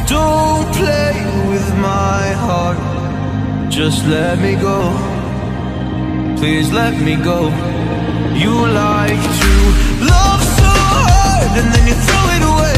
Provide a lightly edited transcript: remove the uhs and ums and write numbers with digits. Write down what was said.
Don't play with my heart, just let me go. Please let me go. You like to love so hard and then you throw it away.